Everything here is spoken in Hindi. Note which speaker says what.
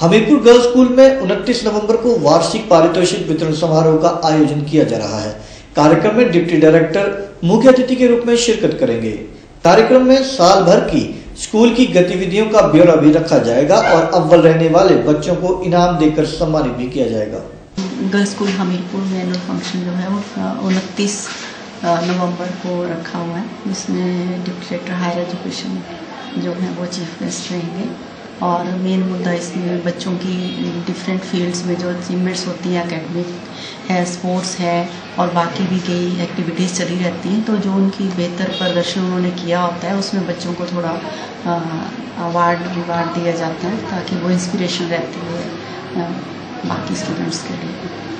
Speaker 1: हमीरपुर गर्ल्स स्कूल में 29 नवंबर को वार्षिक पारितोषिक वितरण समारोह का आयोजन किया जा रहा है। कार्यक्रम में डिप्टी डायरेक्टर मुख्य अतिथि के रूप में शिरकत करेंगे। कार्यक्रम में साल भर की स्कूल की गतिविधियों का ब्यौरा भी रखा जाएगा और अव्वल रहने वाले बच्चों को इनाम देकर सम्मानित भी किया जाएगा।
Speaker 2: गर्ल्स स्कूल हमीरपुर में एनुअल फंक्शन जो है वो 29 नवंबर को रखा हुआ है, जिसमें डिप्टी डायरेक्टर हायर एजुकेशन जो है वो चीफ गेस्ट रहेंगे। और मेन मुद्दा इसमें बच्चों की डिफरेंट फील्ड्स में जो अचीवमेंट्स होती हैं, एकेडमिक है, स्पोर्ट्स है और बाकी भी कई एक्टिविटीज़ चली रहती हैं, तो जो उनकी बेहतर प्रदर्शन उन्होंने किया होता है उसमें बच्चों को थोड़ा रिवार्ड दिया जाता है ताकि वो इंस्पिरेशन रहती है बाकी स्टूडेंट्स के लिए।